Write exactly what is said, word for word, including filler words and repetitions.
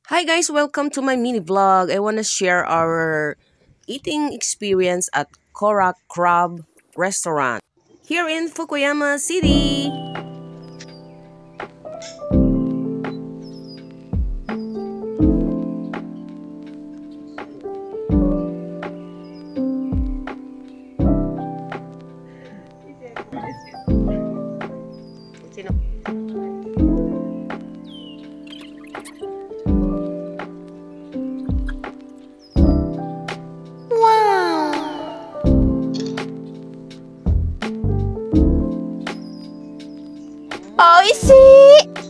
Hi guys, welcome to my mini vlog. I want to share our eating experience at Kora Crab Restaurant here in Fukuyama City. Oishi!